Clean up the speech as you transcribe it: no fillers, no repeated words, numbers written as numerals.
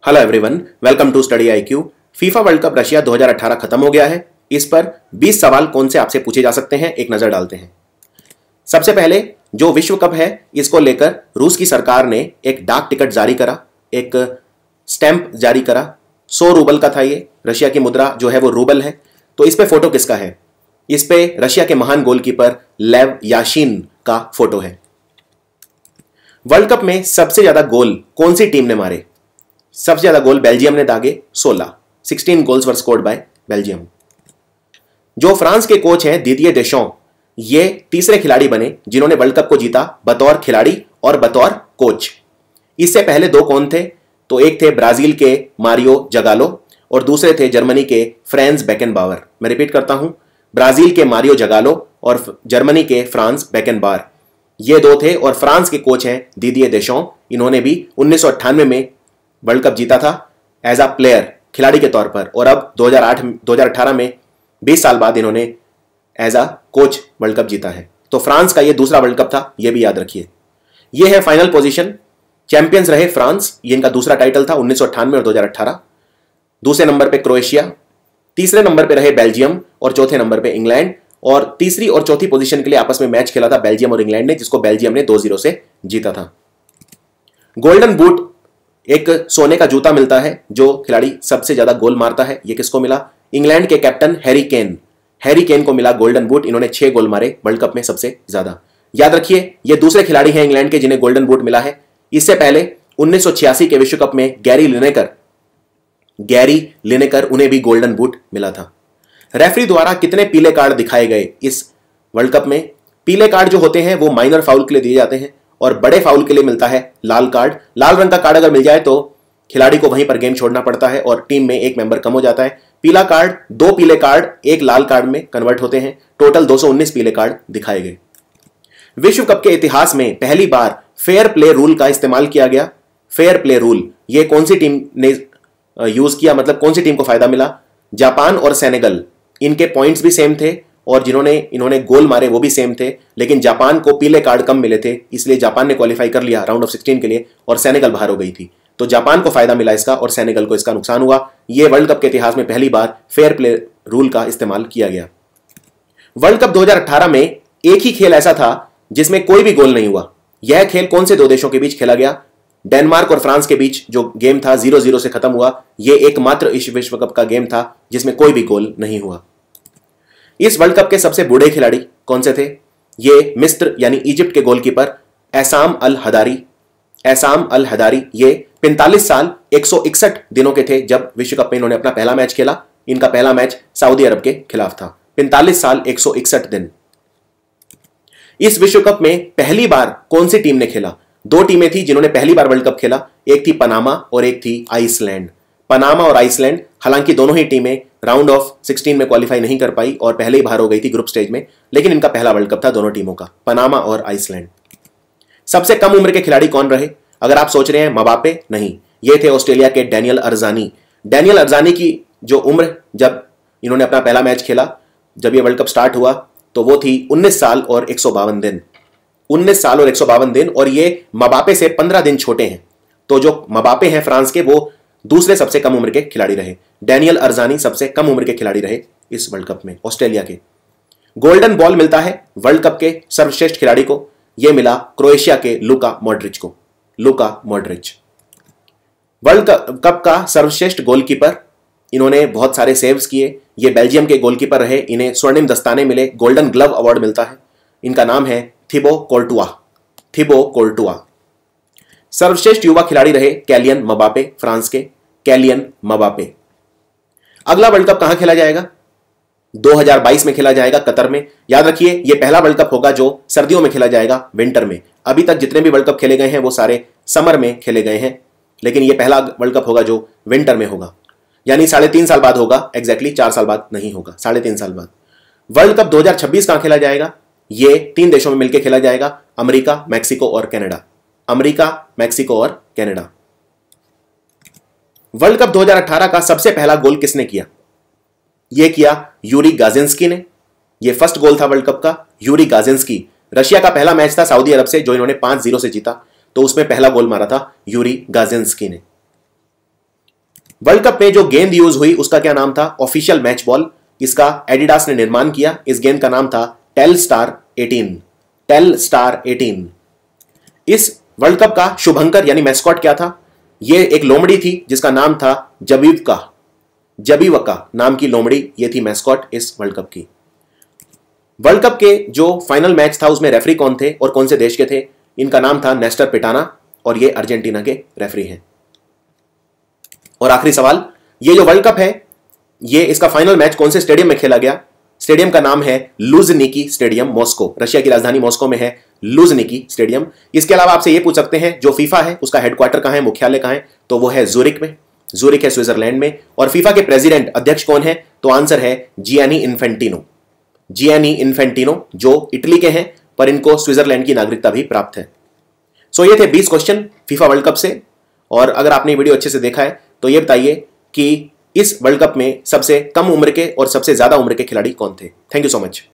Hello everyone, welcome to Study IQ. FIFA World Cup Russia 2018 खत्म हो गया है। इस पर 20 सवाल कौन से आपसे पूछे जा सकते हैं, एक नजर डालते हैं। सबसे पहले जो विश्व कप है इसको लेकर रूस की सरकार ने एक डाक टिकट जारी करा, एक स्टैंप जारी करा। 100 रूबल का था ये, रशिया की मुद्रा जो है वो रूबल है। तो इस पे फोटो किसका है? इस पे रशिया के महान गोलकीपर लेव याशीन का फोटो है। वर्ल्ड कप में सबसे ज्यादा गोल कौन सी टीम ने मारे? सबसे ज्यादा गोल बेल्जियम ने दागे, 16 goals were scored by Belgium. जो फ्रांस के कोच हैं दिदिये देशों, ये तीसरे खिलाड़ी बने जिन्होंने वर्ल्ड कप को जीता बतौर खिलाड़ी और बतौर कोच। इससे पहले दो कौन थे? तो एक थे ब्राजील के मारियो जगालो और दूसरे थे जर्मनी के फ्रांस बेकेनबावर। मैं रिपीट करता हूं, ब्राजील के मारियो जगालो और जर्मनी के फ्रांस बेकेनबावर, ये दो थे। और फ्रांस के कोच हैं दिदिये देशों। इन्होंने भी 1998 में वर्ल्ड कप जीता था एज अ प्लेयर, खिलाड़ी के तौर पर, और अब 2018 में 20 साल बाद इन्होंने as a coach World Cup जीता है। तो फ्रांस का ये दूसरा वर्ल्ड कप था, ये भी याद रखिए। ये है फाइनल पोजीशन। चैंपियंस रहे फ्रांस, ये इनका दूसरा टाइटल था 1998 और 2018। दूसरे नंबर पे क्रोएशिया, तीसरे नंबर पे रहे बेल्जियम और चौथे नंबर पे इंग्लैंड। और तीसरी और चौथी पोजीशन के लिए आपस में मैच खेला था बेल्जियम और इंग्लैंड ने, जिसको बेल्जियम ने 2-0 से जीता था। गोल्डन बूट, एक सोने का जूता मिलता है जो खिलाड़ी सबसे ज्यादा गोल मारता है। ये किसको मिला? इंग्लैंड के कैप्टन हैरी केन को मिला गोल्डन बूट। इन्होंने 6 गोल मारे वर्ल्ड कप में सबसे ज्यादा। याद रखिए, ये दूसरे खिलाड़ी हैं इंग्लैंड के जिन्हें गोल्डन बूट मिला है। इससे पहले 1986 के विश्व कप में गैरी लिनेकर उन्हें भी गोल्डन बूट मिला था। रेफरी द्वारा कितने पीले कार्ड दिखाए गए इस वर्ल्ड कप में? पीले कार्ड जो होते हैं वो माइनर फाउल के लिए दिए जाते हैं और बड़े फाउल के लिए मिलता है लाल कार्ड। लाल रंग का कार्ड अगर मिल जाए तो खिलाड़ी को वहीं पर गेम छोड़ना पड़ता है और टीम में एक मेंबर कम हो जाता है। पीला कार्ड, 2 पीले कार्ड एक लाल कार्ड में कन्वर्ट होते हैं। टोटल 219 पीले कार्ड दिखाए गए। विश्व कप के इतिहास में पहली बार फेयर प्ले रूल का इस्तेमाल किया गया। फेयर प्ले रूल ये कौन सी टीम ने यूज किया, मतलब कौन सी टीम को फायदा मिला? जापान और सेनेगल। इनके पॉइंट्स भी सेम थे और इन्होंने गोल मारे वो भी सेम थे, लेकिन जापान को पीले कार्ड कम मिले थे, इसलिए जापान ने क्वालिफाई कर लिया राउंड ऑफ 16 के लिए और सेनेगल बाहर हो गई थी। तो जापान को फायदा मिला इसका और सेनेगल को इसका नुकसान हुआ। यह वर्ल्ड कप के इतिहास में पहली बार फेयर प्ले रूल का इस्तेमाल किया गया। वर्ल्ड कप 2018 में एक ही खेल ऐसा था जिसमें कोई भी गोल नहीं हुआ। यह खेल कौन से दो देशों के बीच खेला गया? डेनमार्क और फ्रांस के बीच जो गेम था 0-0 से खत्म हुआ। यह एकमात्र इस विश्व कप का गेम था जिसमें कोई भी गोल नहीं हुआ। इस वर्ल्ड कप के सबसे बूढ़े खिलाड़ी कौन से थे? ये मिस्र यानी इजिप्ट के गोलकीपर एसाम अल हदारी। ये 45 साल 161 दिनों के थे जब विश्व कप में इन्होंने अपना पहला मैच खेला। इनका पहला मैच सऊदी अरब के खिलाफ था। 45 साल 161 दिन। इस विश्व कप में पहली बार कौन सी टीम ने खेला? 2 टीमें थी जिन्होंने पहली बार वर्ल्ड कप खेला, एक थी पनामा और एक थी आइसलैंड। पनामा और आइसलैंड, हालांकि दोनों ही टीमें राउंड ऑफ 16 में क्वालिफाई नहीं कर पाई और पहले ही बाहर हो गई थी ग्रुप स्टेज में, लेकिन इनका पहला वर्ल्ड कप था दोनों टीमों का, पनामा और आइसलैंड। सबसे कम उम्र के खिलाड़ी कौन रहे? अगर आप सोच रहे हैं मबापे, नहीं, ये थे ऑस्ट्रेलिया के डैनियल अरजानी की जो उम्र जब इन्होंने अपना पहला मैच खेला, जब ये वर्ल्ड कप स्टार्ट हुआ, तो वो थी 19 साल और 152 दिन। 19 साल और 152 दिन, और ये मबापे से 15 दिन छोटे हैं। तो जो मबापे हैं फ्रांस के, वो दूसरे सबसे कम उम्र के खिलाड़ी रहे। डैनियल अरजानी सबसे कम उम्र के खिलाड़ी रहे इस वर्ल्ड कप में ऑस्ट्रेलिया के। गोल्डन बॉल मिलता है वर्ल्ड कप के सर्वश्रेष्ठ खिलाड़ी को। यह मिला क्रोएशिया के लुका मॉड्रिच। वर्ल्ड कप का सर्वश्रेष्ठ गोलकीपर, इन्होंने बहुत सारे सेव्स किए। ये बेल्जियम के गोलकीपर रहे। इन्हें स्वर्णिम दस्ताने मिले, गोल्डन ग्लव अवार्ड मिलता है। इनका नाम है थिबो कोर्टुआ। सर्वश्रेष्ठ युवा खिलाड़ी रहे कैलियन मबापे, फ्रांस के कैलियन मबापे। अगला वर्ल्ड कप कहां खेला जाएगा? 2022 में खेला जाएगा कतर में। याद रखिए, यह पहला वर्ल्ड कप होगा जो सर्दियों में खेला जाएगा, विंटर में। अभी तक जितने भी वर्ल्ड कप खेले गए हैं वो सारे समर में खेले गए हैं, लेकिन यह पहला वर्ल्ड कप होगा जो विंटर में होगा, यानी 3.5 साल बाद होगा। एग्जैक्टली 4 साल बाद नहीं होगा, 3.5 साल बाद। वर्ल्ड कप 2026 कहां खेला जाएगा? यह 3 देशों में मिलकर खेला जाएगा, अमेरिका, मैक्सिको और कनाडा। वर्ल्ड कप 2018 का सबसे पहला गोल किसने किया? यह किया यूरी गाजिंस्की ने। यह फर्स्ट गोल था वर्ल्ड कप का, यूरी गाजिंस्की। रशिया का पहला मैच था सऊदी अरब से जो इन्होंने 5-0 से जीता, तो उसमें पहला गोल मारा था यूरी गाजिंस्की ने। वर्ल्ड कप में जो गेंद यूज हुई उसका क्या नाम था? Official match ball. इसका एडिडास ने निर्माण किया। इस गेंद का नाम था टेलस्टार 18। टेलस्टार 18। इस वर्ल्ड कप का शुभंकर यानी मैस्कॉट क्या था? यह एक लोमड़ी थी जिसका नाम था जबीवका। जबीवका नाम की लोमड़ी, यह थी मैस्कॉट इस वर्ल्ड कप की। वर्ल्ड कप के जो फाइनल मैच था उसमें रेफरी कौन थे और कौन से देश के थे? इनका नाम था नेस्टर पिटाना और ये अर्जेंटीना के रेफरी हैं। और आखिरी सवाल, ये जो वर्ल्ड कप है ये इसका फाइनल मैच कौन से स्टेडियम में खेला गया? स्टेडियम का नाम है लुझनिकी स्टेडियम, मॉस्को। रशिया की राजधानी मॉस्को में है लुझनिकी स्टेडियम। इसके अलावा आपसे ये पूछ सकते हैं जो फीफा है उसका हेडक्वार्टर कहां है, मुख्यालय कहां है? तो वो है जूरिक में। जूरिक है स्विट्जरलैंड में। और फीफा के प्रेसिडेंट अध्यक्ष कौन है? तो आंसर है जियानी इन्फेंटिनो। जियानी इन्फेंटिनो जो इटली के हैं पर इनको स्विट्जरलैंड की नागरिकता भी प्राप्त है। सो ये थे 20 क्वेश्चन फीफा वर्ल्ड कप से। और अगर आपने वीडियो अच्छे से देखा है तो ये बताइए कि इस वर्ल्ड कप में सबसे कम उम्र के और सबसे ज्यादा उम्र के खिलाड़ी कौन थे। Thank you so much.